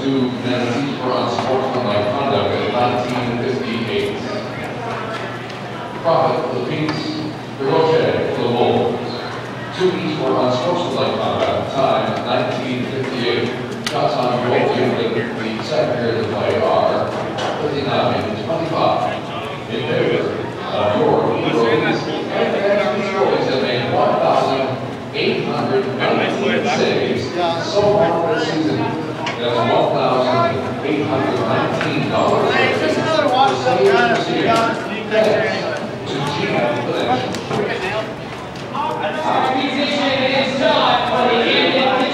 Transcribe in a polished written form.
two penalties for unsportsmanlike conduct in 1958. Prophet for the Pinks, Ricochet for the Wolves. Two each for unsportsmanlike conduct. Time 1958. Shots on goal given the second period of play are 59-25 in favor of your Heroes. And these boys have made 1,819 saves so far this season. That's $1,819. Hey, just another washed up To GM Financial. Our musician is done for the end of the